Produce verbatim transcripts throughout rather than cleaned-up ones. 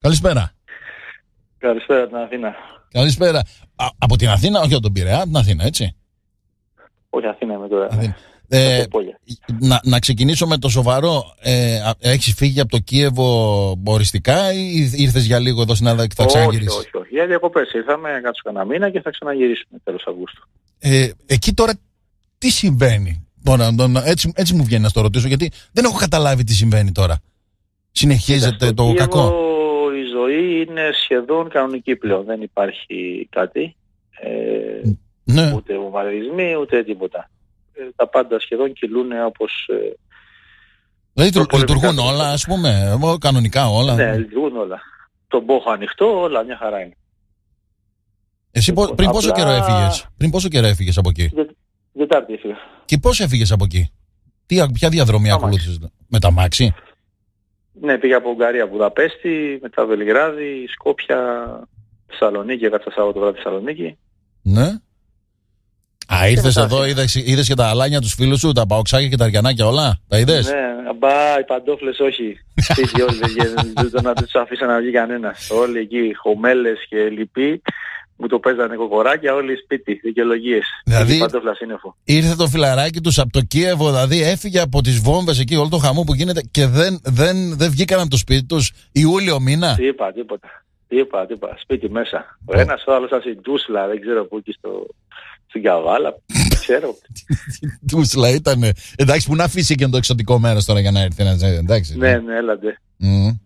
Καλησπέρα. Καλησπέρα από την Αθήνα. Καλησπέρα. Α, από την Αθήνα, όχι από τον Πειραιά, από την Αθήνα, έτσι. Όχι, Αθήνα είμαι τώρα. Αθήνα. Ε, να, να ξεκινήσω με το σοβαρό. Ε, έχεις φύγει από το Κίεβο οριστικά ή ήρθες για λίγο εδώ στην Ελλάδα και θα ξαναγυρίσεις? Όχι, όχι, όχι. Για διακοπές ήρθαμε, κάτσω κανένα μήνα και θα ξαναγυρίσουμε τέλος Αυγούστου. Ε, εκεί τώρα τι συμβαίνει? Τώρα, έτσι, έτσι μου βγαίνει να το ρωτήσω, γιατί δεν έχω καταλάβει τι συμβαίνει τώρα. Συνεχίζεται το Κίεβο, κακό? Η ζωή είναι σχεδόν κανονική πλέον. Δεν υπάρχει κάτι. Ε, ναι. Ούτε βομβαρδισμοί, ούτε τίποτα. Ε, τα πάντα σχεδόν κυλούν όπως... Ε, δηλαδή λειτουργούν όλα, ας πούμε, κανονικά όλα? Ναι, λειτουργούν όλα. Τον μπόχο ανοιχτό, όλα μια χαρά είναι. Εσύ λοιπόν, πριν, πόσο απλά... καιρό έφυγες, πριν πόσο καιρό έφυγες από εκεί? Δετάρτη έφυγα. Και πώς έφυγες από εκεί? Τι, ποια διαδρομή ακολούθησες? Με τα μάξι? Ναι, πήγα από Ουγγαρία, Βουδαπέστη, μετά Βελιγράδι, Σκόπια, Θεσσαλονίκη, έκατσα Σάββατο βράδυ Θεσσαλονίκη. Ναι. Α, ήρθες εδώ, είδες, είδες και τα αλάνια τους φίλους σου, τα παοξάκια και τα αριανάκια όλα, τα είδες? Ναι, αμπά, οι παντόφλες όχι. Σπίτι όλοι, δεν να τους αφήσα να βγει κανένας. Όλοι εκεί, χωμέλες και λοιποί, μου το παίζανε κοκοράκια, όλοι σπίτι, δικαιολογίες. Δηλαδή, ήρθε το φιλαράκι τους από το Κίεβο, δηλαδή έφυγε από τις βόμβες εκεί, όλο το χαμό που γίνεται και δεν, δεν, δεν βγήκαν από το σπίτι τους Ιούλιο μήνα. Τι είπα, τίποτα. Τι είπα, τι είπα, σπίτι μέσα. Ο ένας ο άλλος στην Τούσλα, δεν ξέρω πού, εκεί στο... στην Καβάλα, ξέρω. Τούσλα ήτανε. Εντάξει, που να αφήσει και το εξωτικό μέρος τώρα για να έρθει να ζήσει, εντάξει. Ναι, ναι, έλατε. Mm.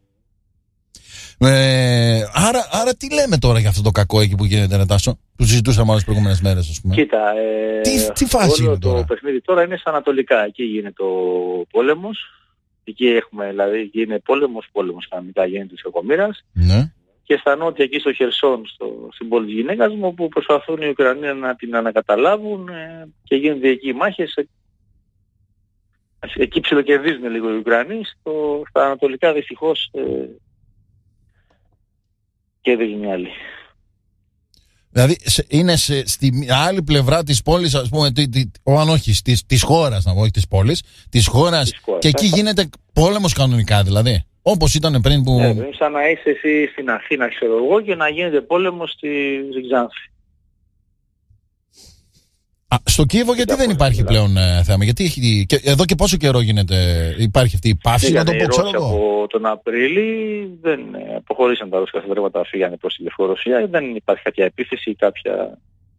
Ε, άρα, άρα τι λέμε τώρα για αυτό το κακό εκεί που γίνεται, ρε Τάσο, που συζητούσαμε όλες τις προηγούμενες μέρες, ας πούμε? Κοίτα, ε, τι, τι φάση είναι τώρα? Το παιχνίδι τώρα είναι στα ανατολικά, εκεί γίνεται ο πόλεμος, εκεί έχουμε, δηλαδή, εκεί είναι πόλεμος, πόλεμος κανονικά γίνεται της Κακομοίρας. Ναι. Και στα νότια, εκεί στο Χερσόν, στο, στην πόλη της γυναίκας μου, όπου προσπαθούν οι Ουκρανοί να την ανακαταλάβουν ε, και γίνονται εκεί μάχες. Ε, εκεί ψιλοκερδίζουν λίγο οι Ουκρανοί, στο, στα ανατολικά δυστυχώς ε, κερδίζουν οι άλλοι. Δηλαδή είναι σε, στη άλλη πλευρά της πόλης, ας πούμε, τι, τι, αν όχι της, της χώρας, να πω, όχι της πόλης, της χώρας, της χώρας και εκεί γίνεται πόλεμος κανονικά, δηλαδή. Όπως ήταν πριν που... Ναι, σαν να είσαι εσύ στην Αθήνα, ξέρω εγώ, και να γίνεται πόλεμος στη Ξάνθη. Α, στο Κίεβο γιατί δεν υπάρχει πλέον ε, θέμα? Γιατί έχει, και, εδώ και πόσο καιρό γίνεται, υπάρχει αυτή η παύση, να το πω, ξέρω εγώ? Από τον Απρίλη δεν ε, αποχωρήσαν τα ρωσικά στρατεύματα, φύγανε προς τη Λευκορωσία, δεν υπάρχει κάποια επίθεση ή κάποια...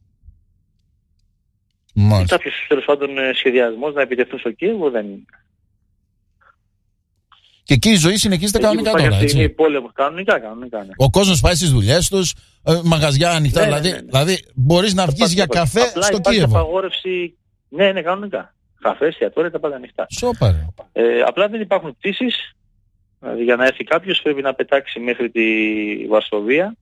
Μάλιστα. Κάποιος τέλος πάντων σχεδιασμός να επιτεθούν στο Κίεβο δεν είναι. Και εκεί η ζωή συνεχίζεται εκεί κανονικά τώρα, έτσι? Είναι πόλεμος, κανονικά, κανονικά. Ναι. Ο κόσμος πάει στις δουλειές τους, ε, μαγαζιά ανοιχτά, ναι, δηλαδή, ναι, ναι. δηλαδή μπορείς να βγεις για καφέ απλά στο υπάρχει Κίεβο. Απαγόρευση, ναι, ναι, κανονικά. Καφέ, εστιατόρια, τα πάντα ανοιχτά. Σόπαρε. Ε, απλά δεν υπάρχουν πτήσεις, δηλαδή για να έρθει κάποιος πρέπει να πετάξει μέχρι τη Βαρσοβία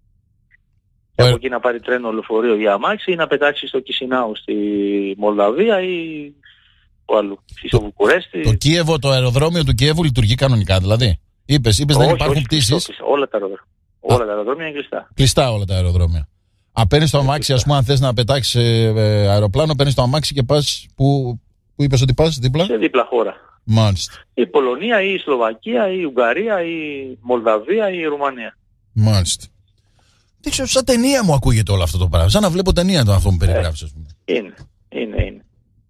και από εκεί να πάρει τρένο, λεωφορείο ή αμάξι ή να πετάξει στο Κισινάου στη Μολδαβία ή... Αλλού, το, Βουκουρέστη. Το Κίεβο, το αεροδρόμιο του Κιέβου λειτουργεί κανονικά, δηλαδή? Είπες, είπες όχι, δεν υπάρχουν πτήσεις. Όλα τα αεροδρόμια. Όλα τα αεροδρόμια είναι κλειστά. Κλειστά όλα τα αεροδρόμια. Αν παίρνεις το αμάξι, ας πούμε, αν θες να πετάξεις ε, αεροπλάνο, παίρνεις το αμάξι και πας που, που είπες ότι πας, δίπλα? Σε δίπλα χώρα. Μάλιστα. Η Πολωνία, η Σλοβακία, η Ουγγαρία, η Μολδαβία, η Ρουμανία. Μάλιστα. Τι ξέρω, σαν ταινία μου ακούγεται όλο αυτό το πράγμα. Σαν να βλέπω ταινία το αυτό που περιγράφεις, ας πούμε. Είναι, είναι, είναι.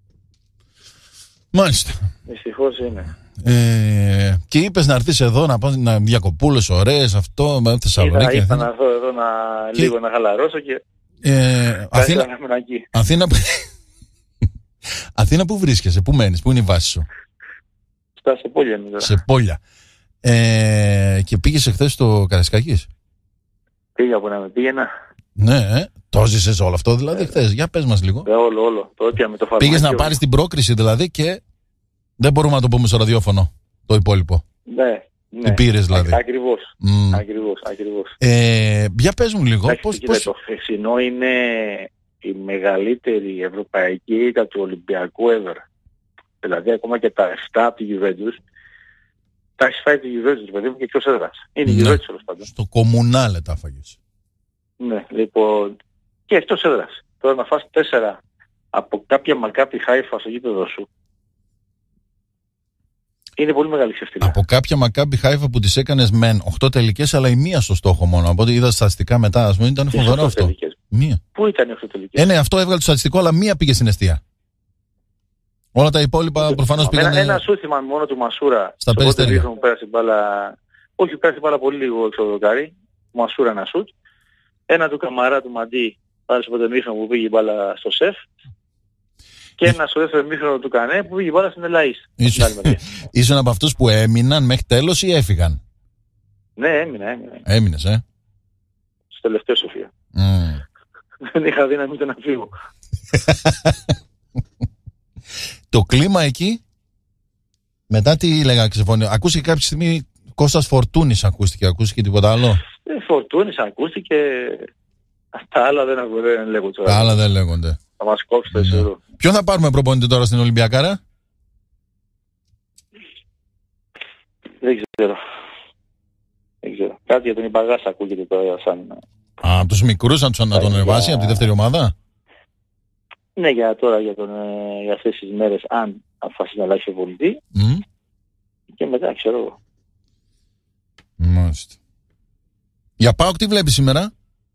Μάλιστα. Δυστυχώς είναι. Ε, και είπες να έρθεις εδώ να πας να διακοπούλες ωραίες, αυτό με Θεσσαλονίκη. Είπα να έρθω εδώ να, και... λίγο να χαλαρώσω και ε, Αθήνα, Αθήνα, Αθήνα που βρίσκεσαι, που μένεις, που είναι η βάση σου? Στα Σεπόλια. Σε Πόλια. Ε, και πήγες εχθές στο Καραϊσκάκης? Πήγα που να με πήγαινα. Ναι, ε, το ζήσες όλο αυτό δηλαδή χθες? Για πες μας λίγο. Ε, όλο, όλο. Το έπια με το πήγες να πάρεις την πρόκριση δηλαδή και δεν μπορούμε να το πούμε στο ραδιόφωνο το υπόλοιπο. Ναι, ναι. Τι πήρες δηλαδή? Ακριβώς, mm. ακριβώς, ακριβώς. Ε, για πες μου λίγο. Εντάξει, πώς, πώς... Το χθεσινό είναι η μεγαλύτερη ευρωπαϊκή ήττα του Ολυμπιακού ever. Δηλαδή ακόμα και τα εφτά από τη Juventus τα έχει φάει τη Juventus, παιδί μου, και ποιος έδρασε. Είναι η Juventus τέλος πάντων. Στο Κομμουνάλε τα φάγες. Ναι, λοιπόν, και αυτός έδρασε. Τώρα να φας τέσσερα από κάποια Μακάπι Χάιφα στο γήπεδο σου. Είναι πολύ μεγάλη ξεφτύλα. Από κάποια Μακάμπι Χάιφα που τις έκανες μεν οκτώ τελικές, αλλά η μία στο στόχο μόνο. Από ό,τι είδα στατιστικά μετά, ας πούμε, ήταν φοβερό αυτό. Τελικές. Μία. Πού ήταν οι οκτώ τελικές? Ε, ναι, αυτό έβγαλε το στατιστικό, αλλά μία πήγε στην εστία. Όλα τα υπόλοιπα προφανώς πήγαν. Ένα, ένα σούθημα μόνο του Μασούρα. Στα περιστέρια. Που πέρασε μπάλα. Όχι, πέρασε μπάλα πολύ λίγο έξω από το δοκάρι. Μασούρα ένα σούτ. Ένα του Καμαρά του Μαντί. Πάλι στο πρώτο μήχρονο που πήγε μπάλα στο σεφ. Και ένα στο δεύτερο μήχρονο του Κανέ που πήγε μπάλα στην Ελαΐς. Ήσουν από αυτούς που έμειναν μέχρι τέλος ή έφυγαν? Ναι, έμεινα, έμεινα. Έμεινες, ε. Στο τελευταίο Σοφία. Mm. Δεν είχα δύναμη ούτε να φύγω. Το κλίμα εκεί, μετά τι λέγα ξεφωνία, ακούστηκε κάποια στιγμή Κώστας Φορτούνης, ακούστηκε, ακούστηκε τίποτα άλλο? Ε, Φορτούνης ακούστηκε, τα άλλα δεν, δεν λέγονται. Τα άλλα δεν λέγονται. Θα μας κόψει το ισορρό. Ποιον θα πάρουμε προπονητή τώρα στην Ολυμπιακάρα? Δεν ξέρω. Δεν ξέρω. Κάτι για τον Ιμπαγάσα ακούγεται τώρα σαν... Α, από τους μικρούς να, τους, να τον ανεβάσει από τη δεύτερη ομάδα? Ναι, για τώρα, για, τον, για αυτές τις μέρες, αν αποφασίσει να αλλάξει ο πολιτή. Mm. Και μετά ξέρω εγώ. Μάλιστα. Για ΠΑΟΚ τι βλέπεις σήμερα?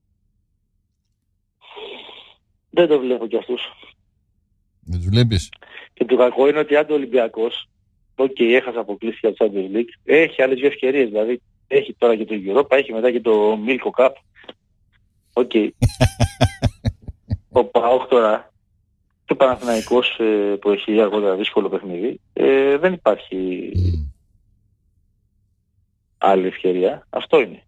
Δεν το βλέπω κι αυτούς. Δεν τους βλέπεις? Και το κακό είναι ότι αν το Ολυμπιακός, οκ, okay, έχασε αποκλείσει για το Champions League, έχει άλλες δύο ευκαιρίες, δηλαδή έχει τώρα και το Europa, έχει μετά και το Milko Cup. Οκ. Okay. Ο ΠΑΟΚ τώρα, και ο Παναθηναϊκός ε, που έχει αργότερα δύσκολο παιχνίδι, ε, δεν υπάρχει mm. άλλη ευκαιρία. Αυτό είναι.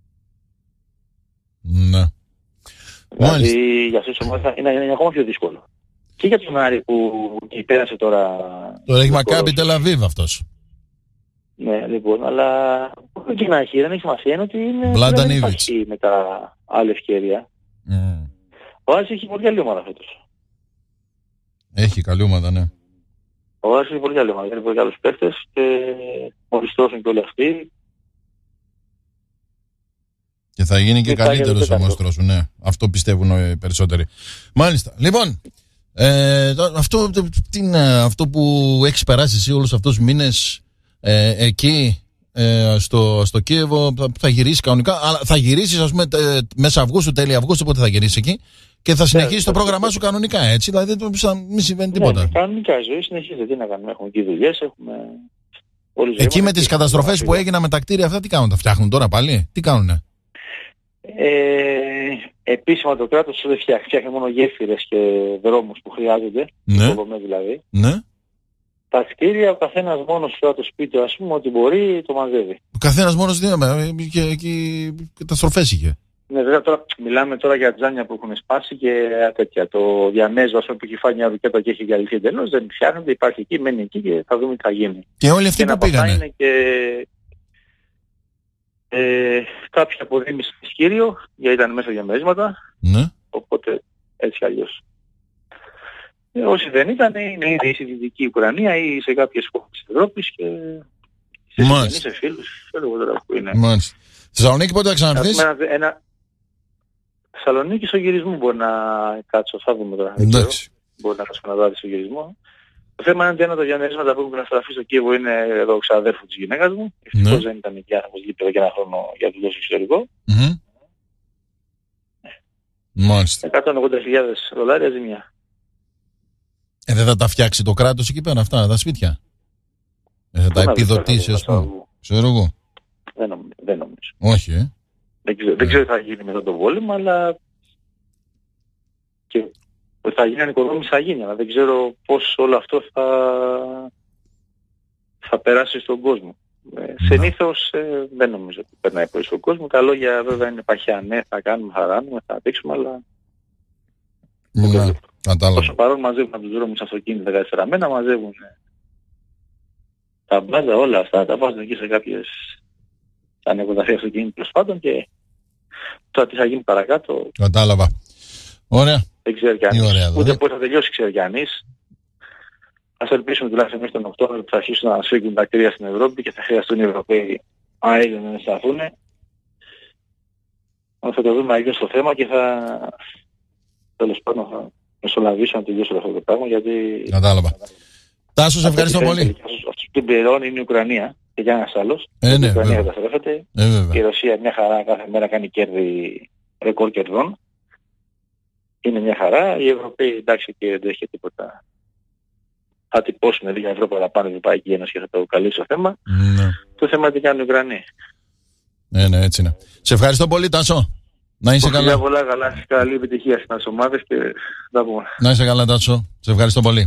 Ναι. Δηλαδή για αυτές τις ομάδες είναι, είναι ακόμα πιο δύσκολο. Και για τον Άρη που πέρασε τώρα... Τώρα έχει Μακάμπι Τελαβίβ αυτός. Ναι, λοιπόν, αλλά και να έχει, δεν έχει σημασία, είναι ότι είναι... δεν υπάρχει μετά άλλη ευκαιρία. Mm. Ο Άρης έχει πολύ καλή ομάδα φέτος. Έχει καλή ομάδα, ναι. Ο Άρης έχει πολύ καλή ομάδα, έχει πολύ καλούς παίκτες και μόλις τρώσουν και όλοι αυτοί. Και θα γίνει και, και καλύτερος ο μόστρος σου, ναι. Αυτό πιστεύουν οι περισσότεροι. Μάλιστα. Λοιπόν, ε, αυτό, τι είναι, αυτό που έχεις περάσει εσύ όλους αυτούς τους μήνες ε, εκεί ε, στο, στο Κίεβο, θα, θα γυρίσεις κανονικά, αλλά θα γυρίσεις ας πούμε τε, μέσα Αυγούστου, τέλη Αυγούστου, πότε θα γυρίσεις εκεί και θα συνεχίσεις το πρόγραμμά σου κανονικά, έτσι, δηλαδή δεν μη συμβαίνει τίποτα. Ναι, κανονικά η ζωή συνεχίζεται, τι να κάνουμε, έχουμε εκεί δουλειές, έχουμε... Εκεί με τις καταστροφές που έγιναν με τα κτίρια αυτά, τι κάνουν, τα φτιάχνουν τώρα πάλι, τι κάνουνε? Ε, επίσημα το κράτος δεν φτιάχνει, φτιάχνει μόνο γέφυρες και δρόμους που χρειάζονται, ναι. δηλαδή. Ναι. Τα κτίρια ο καθένας μόνος του το σπίτι, ας πούμε, ό,τι μπορεί το μαζεύει. Ο καθένας μόνος δίναμε και εκεί καταστροφές είχε. Ναι, βέβαια τώρα μιλάμε τώρα για τζάνια που έχουν σπάσει και τέτοια. Το διαμέζο, ας πούμε, που έχει φάει μια ρουκέτα και έχει διαλυθεί εντελώς, δεν φτιάχνεται, υπάρχει εκεί, μένει εκεί και θα δούμε τι θα γίνει. Και όλοι αυτοί που πήγανε. Είναι και ε, κάποια αποδήμηση Σκύριο, γιατί ήταν μέσα διαμέσματα. Ναι. Οπότε έτσι αλλιώς. Ε, όσοι δεν ήταν, είναι ήδη στη Δυτική Ουκρανία ή σε κάποιες χώρες της Ευρώπης και σε συγγενείς, σε φίλους, ξέρω εγώ τώρα που είναι. Μάλιστα. Στη Θεσσαλονίκη πότε θα ξαναρθείς? Ένα, ένα... Θεσσαλονίκη στο γυρισμό μπορεί να κάτσω, θα δούμε τώρα. Εντάξει. Μπορεί να κάτσω να δω στο γυρισμό. Το θέμα είναι ότι ένα από τα διαμερίσματα που έχουν να στραφεί στο Κίεβο είναι εδώ ο ξαδέρφου της γυναίκας μου. Ευτυχώς ναι. δεν ήταν εκεί άνθρωπος γήπεδο για ένα χρόνο για δουλειά στο εξωτερικό. Mm-hmm. Μάλιστα. εκατόν ογδόντα χιλιάδες δολάρια ζημιά. Ε, δεν θα τα φτιάξει το κράτος εκεί πέρα αυτά, τα σπίτια? Ε, θα τα επιδοτήσει, ας πούμε. Ξέρω εγώ. Δεν νομίζω. Δεν νομίζω. Όχι, ε. Δεν ξέρω, δεν ξέρω τι θα γίνει μετά το πόλεμο, αλλά και ότι θα γίνει ανοικοδόμηση θα γίνει, αλλά δεν ξέρω πώς όλο αυτό θα, θα περάσει στον κόσμο. Ε, συνήθως ε, δεν νομίζω ότι περνάει πολύ στον κόσμο. Τα λόγια βέβαια είναι παχιά, ναι, θα κάνουμε, θα ράνουμε, θα δείξουμε, αλλά ναι, κατάλαβα. Όσο παρόν μαζεύουν από τους δρόμους αυτοκίνητα δεκατεσσαραμένα, μαζεύουν τα μπάζα, όλα αυτά, τα βάζουν εκεί σε κάποιες ανεκοταφή αυτοκίνητα τέλος πάντων και τώρα τι θα γίνει παρακάτω. Κατάλαβα. Ωραία. Δεν ξέρει κανείς. Ωραία, ούτε πώς θα τελειώσει ξέρει κανείς. Ας ελπίσουμε τουλάχιστον μέχρι τον Οκτώβριο που θα αρχίσουν να σφίγγουν τα κρύα στην Ευρώπη και θα χρειαστούν οι Ευρωπαίοι αέριο να σταθούν. Θα το δούμε αλλιώς στο θέμα και θα τέλος πάντων θα μεσολαβήσω να τελειώσω αυτό το πράγμα γιατί... Κατάλαβα. Τάσο, σε ευχαριστώ πολύ. την πληρώνει είναι η Ουκρανία και για ένας άλλος. Ε, ναι, η Ουκρανία βέβαια. καταστρέφεται. Ε, Και η Ρωσία μια χαρά κάθε μέρα κάνει κέρδη, ρεκόρ κερδών. Είναι μια χαρά. Οι Ευρωπαίοι εντάξει και δεν έχει τίποτα. Θα τυπώσουν λίγα ευρώ παραπάνω η Ευρωπαϊκή Ένωση και θα το καλύψει το θέμα. Ναι. Το θέμα τι κάνουν οι Ουκρανοί. Ναι, ναι, έτσι είναι. Σε ευχαριστώ πολύ, Τάσο. Να είσαι καλά. Πολλά καλά. Καλή επιτυχία στις ομάδες και θα πούμε. Να είσαι καλά, Τάσο. Σε ευχαριστώ πολύ.